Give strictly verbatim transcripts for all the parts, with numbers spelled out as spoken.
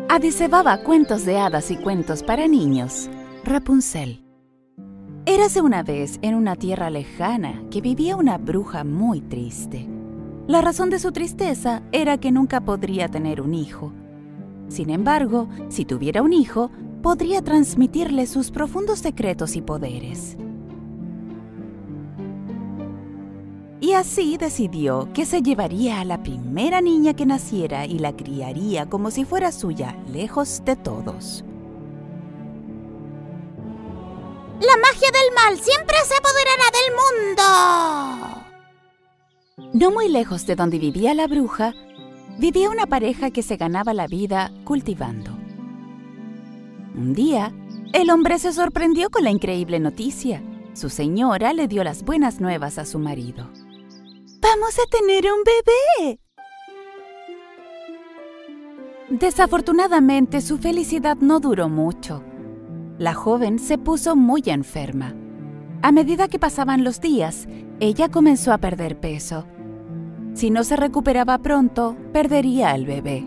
Adicebaba cuentos de hadas y cuentos para niños. Rapunzel. Érase una vez en una tierra lejana que vivía una bruja muy triste. La razón de su tristeza era que nunca podría tener un hijo. Sin embargo, si tuviera un hijo, podría transmitirle sus profundos secretos y poderes. Y así decidió que se llevaría a la primera niña que naciera y la criaría como si fuera suya, lejos de todos. ¡La magia del mal siempre se apoderará del mundo! No muy lejos de donde vivía la bruja, vivía una pareja que se ganaba la vida cultivando. Un día, el hombre se sorprendió con la increíble noticia. Su señora le dio las buenas nuevas a su marido. ¡Vamos a tener un bebé! Desafortunadamente, su felicidad no duró mucho. La joven se puso muy enferma. A medida que pasaban los días, ella comenzó a perder peso. Si no se recuperaba pronto, perdería al bebé.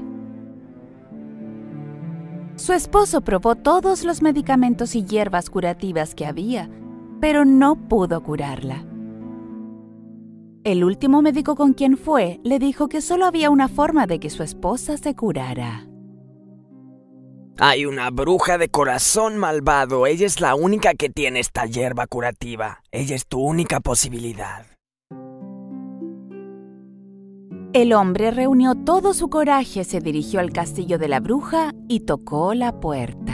Su esposo probó todos los medicamentos y hierbas curativas que había, pero no pudo curarla. El último médico con quien fue le dijo que solo había una forma de que su esposa se curara. Hay una bruja de corazón malvado. Ella es la única que tiene esta hierba curativa. Ella es tu única posibilidad. El hombre reunió todo su coraje, se dirigió al castillo de la bruja y tocó la puerta.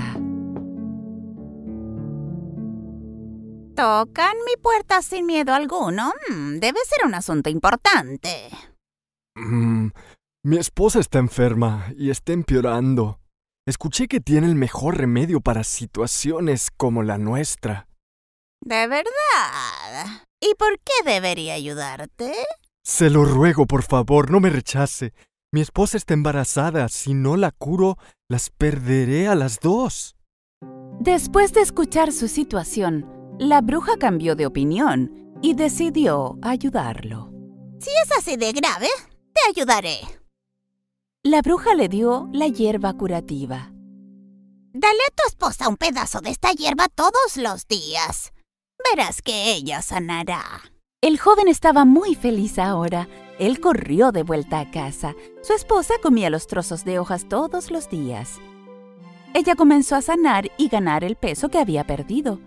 ¿Tocan mi puerta sin miedo alguno? Mm, debe ser un asunto importante. Mm, mi esposa está enferma y está empeorando. Escuché que tiene el mejor remedio para situaciones como la nuestra. ¿De verdad? ¿Y por qué debería ayudarte? Se lo ruego, por favor, no me rechace. Mi esposa está embarazada. Si no la curo, las perderé a las dos. Después de escuchar su situación, la bruja cambió de opinión y decidió ayudarlo. Si es así de grave, te ayudaré. La bruja le dio la hierba curativa. Dale a tu esposa un pedazo de esta hierba todos los días. Verás que ella sanará. El joven estaba muy feliz ahora. Él corrió de vuelta a casa. Su esposa comía los trozos de hojas todos los días. Ella comenzó a sanar y ganar el peso que había perdido.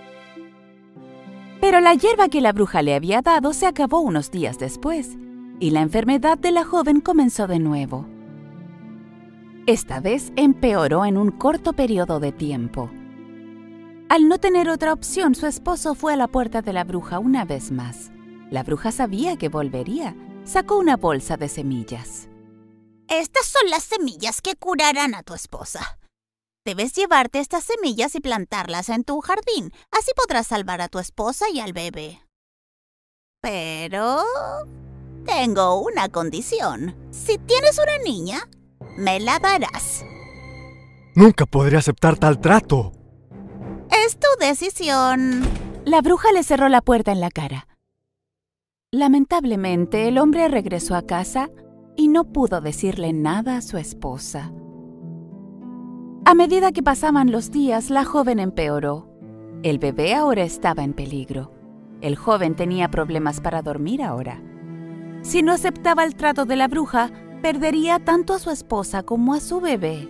Pero la hierba que la bruja le había dado se acabó unos días después, y la enfermedad de la joven comenzó de nuevo. Esta vez empeoró en un corto periodo de tiempo. Al no tener otra opción, su esposo fue a la puerta de la bruja una vez más. La bruja sabía que volvería. Sacó una bolsa de semillas. Estas son las semillas que curarán a tu esposa. Debes llevarte estas semillas y plantarlas en tu jardín. Así podrás salvar a tu esposa y al bebé. Pero tengo una condición. Si tienes una niña, me la darás. Nunca podré aceptar tal trato. Es tu decisión. La bruja le cerró la puerta en la cara. Lamentablemente, el hombre regresó a casa y no pudo decirle nada a su esposa. A medida que pasaban los días, la joven empeoró. El bebé ahora estaba en peligro. El joven tenía problemas para dormir ahora. Si no aceptaba el trato de la bruja, perdería tanto a su esposa como a su bebé.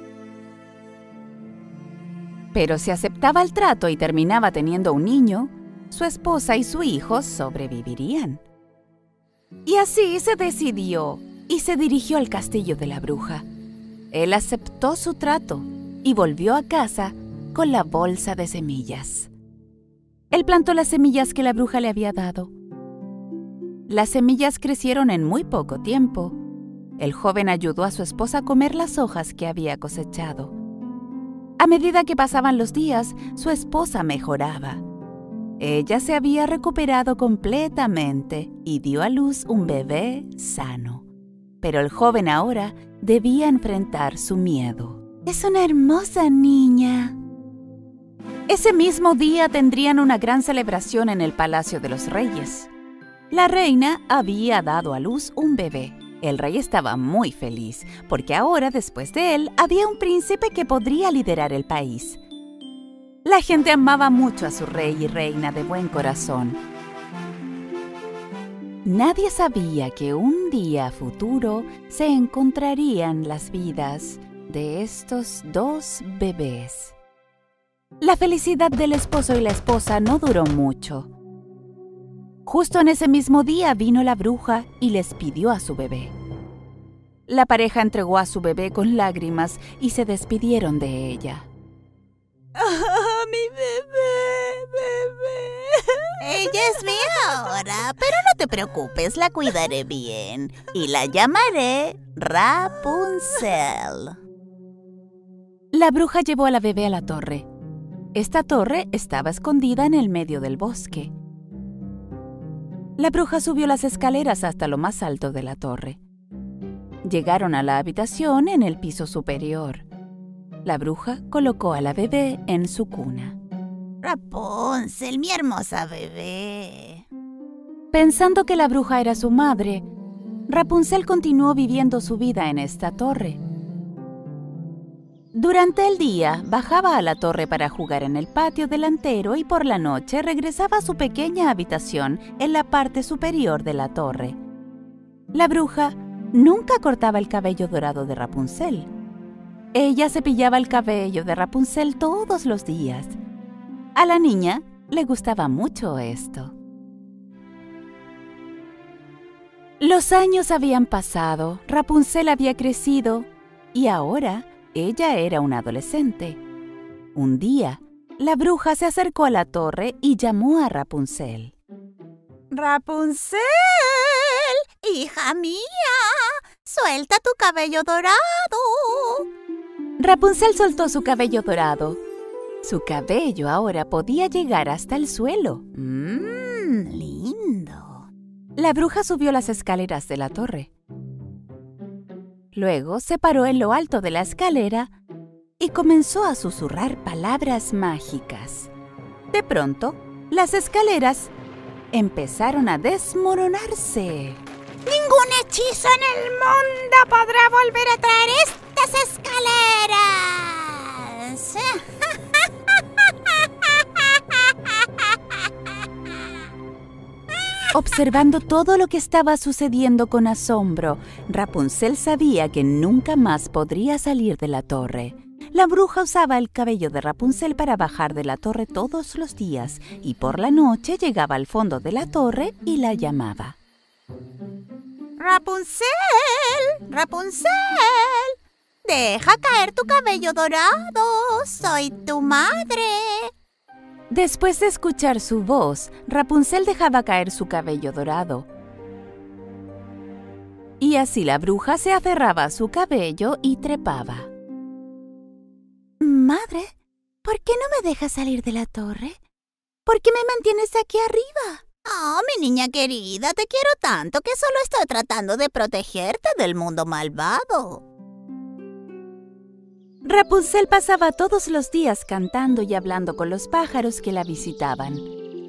Pero si aceptaba el trato y terminaba teniendo un niño, su esposa y su hijo sobrevivirían. Y así se decidió y se dirigió al castillo de la bruja. Él aceptó su trato y volvió a casa con la bolsa de semillas. Él plantó las semillas que la bruja le había dado. Las semillas crecieron en muy poco tiempo. El joven ayudó a su esposa a comer las hojas que había cosechado. A medida que pasaban los días, su esposa mejoraba. Ella se había recuperado completamente y dio a luz un bebé sano. Pero el joven ahora debía enfrentar su miedo. Es una hermosa niña. Ese mismo día tendrían una gran celebración en el Palacio de los Reyes. La reina había dado a luz un bebé. El rey estaba muy feliz, porque ahora, después de él, había un príncipe que podría liderar el país. La gente amaba mucho a su rey y reina de buen corazón. Nadie sabía que un día futuro se encontrarían las vidas de estos dos bebés. La felicidad del esposo y la esposa no duró mucho. Justo en ese mismo día vino la bruja y les pidió a su bebé. La pareja entregó a su bebé con lágrimas y se despidieron de ella. ¡Ah, mi bebé, bebé! Ella es mía ahora, pero no te preocupes, la cuidaré bien y la llamaré Rapunzel. La bruja llevó a la bebé a la torre. Esta torre estaba escondida en el medio del bosque. La bruja subió las escaleras hasta lo más alto de la torre. Llegaron a la habitación en el piso superior. La bruja colocó a la bebé en su cuna. Rapunzel, mi hermosa bebé. Pensando que la bruja era su madre, Rapunzel continuó viviendo su vida en esta torre. Durante el día, bajaba a la torre para jugar en el patio delantero y por la noche regresaba a su pequeña habitación en la parte superior de la torre. La bruja nunca cortaba el cabello dorado de Rapunzel. Ella cepillaba el cabello de Rapunzel todos los días. A la niña le gustaba mucho esto. Los años habían pasado, Rapunzel había crecido y ahora ella era una adolescente. Un día, la bruja se acercó a la torre y llamó a Rapunzel. ¡Rapunzel! ¡Hija mía! ¡Suelta tu cabello dorado! Rapunzel soltó su cabello dorado. Su cabello ahora podía llegar hasta el suelo. ¡Mmm! ¡Lindo! La bruja subió las escaleras de la torre. Luego se paró en lo alto de la escalera y comenzó a susurrar palabras mágicas. De pronto, las escaleras empezaron a desmoronarse. ¡Ningún hechizo en el mundo podrá volver a traer estas escaleras! Observando todo lo que estaba sucediendo con asombro, Rapunzel sabía que nunca más podría salir de la torre. La bruja usaba el cabello de Rapunzel para bajar de la torre todos los días y por la noche llegaba al fondo de la torre y la llamaba. ¡Rapunzel! ¡Rapunzel! ¡Deja caer tu cabello dorado! ¡Soy tu madre! Después de escuchar su voz, Rapunzel dejaba caer su cabello dorado. Y así la bruja se aferraba a su cabello y trepaba. Madre, ¿por qué no me dejas salir de la torre? ¿Por qué me mantienes aquí arriba? Oh, mi niña querida, te quiero tanto que solo estoy tratando de protegerte del mundo malvado. Rapunzel pasaba todos los días cantando y hablando con los pájaros que la visitaban.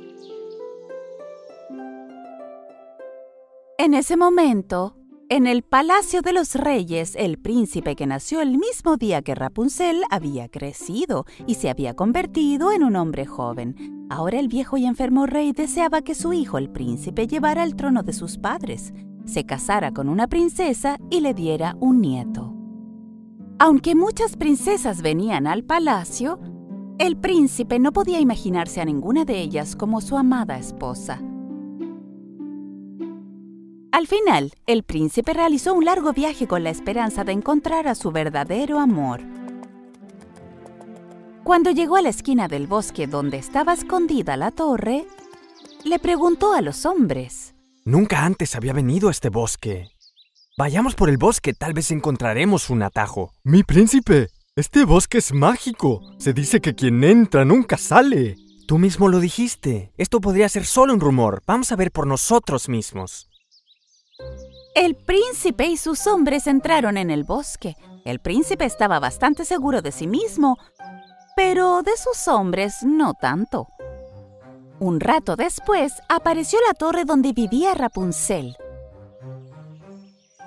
En ese momento, en el palacio de los reyes, el príncipe que nació el mismo día que Rapunzel había crecido y se había convertido en un hombre joven. Ahora el viejo y enfermo rey deseaba que su hijo, el príncipe, llevara el trono de sus padres, se casara con una princesa y le diera un nieto. Aunque muchas princesas venían al palacio, el príncipe no podía imaginarse a ninguna de ellas como su amada esposa. Al final, el príncipe realizó un largo viaje con la esperanza de encontrar a su verdadero amor. Cuando llegó a la esquina del bosque donde estaba escondida la torre, le preguntó a los hombres. Nunca antes había venido a este bosque. Vayamos por el bosque, tal vez encontraremos un atajo. Mi príncipe, este bosque es mágico. Se dice que quien entra nunca sale. Tú mismo lo dijiste. Esto podría ser solo un rumor. Vamos a ver por nosotros mismos. El príncipe y sus hombres entraron en el bosque. El príncipe estaba bastante seguro de sí mismo, pero de sus hombres no tanto. Un rato después, apareció la torre donde vivía Rapunzel.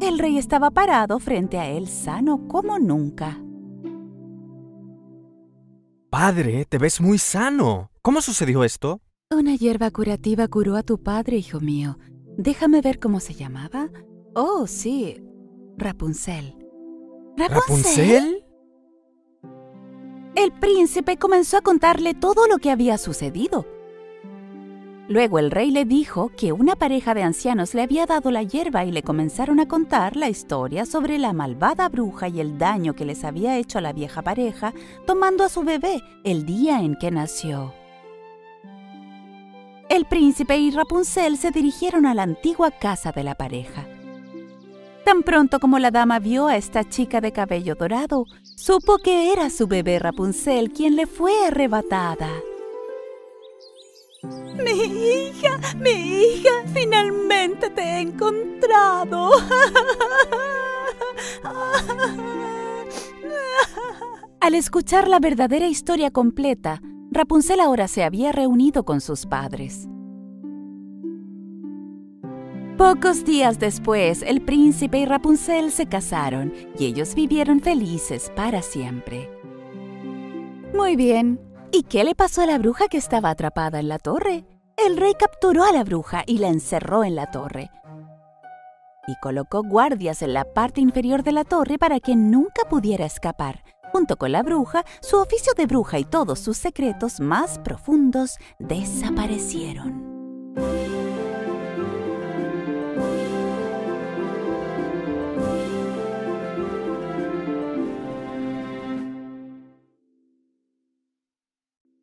El rey estaba parado frente a él, sano como nunca. Padre, te ves muy sano. ¿Cómo sucedió esto? Una hierba curativa curó a tu padre, hijo mío. Déjame ver cómo se llamaba. Oh, sí, Rapunzel. ¿Rapunzel? El príncipe comenzó a contarle todo lo que había sucedido. Luego el rey le dijo que una pareja de ancianos le había dado la hierba y le comenzaron a contar la historia sobre la malvada bruja y el daño que les había hecho a la vieja pareja tomando a su bebé el día en que nació. El príncipe y Rapunzel se dirigieron a la antigua casa de la pareja. Tan pronto como la dama vio a esta chica de cabello dorado, supo que era su bebé Rapunzel quien le fue arrebatada. Mi hija, mi hija, finalmente te he encontrado. Al escuchar la verdadera historia completa, Rapunzel ahora se había reunido con sus padres. Pocos días después, el príncipe y Rapunzel se casaron y ellos vivieron felices para siempre. Muy bien. ¿Y qué le pasó a la bruja que estaba atrapada en la torre? El rey capturó a la bruja y la encerró en la torre. Y colocó guardias en la parte inferior de la torre para que nunca pudiera escapar. Junto con la bruja, su oficio de bruja y todos sus secretos más profundos desaparecieron.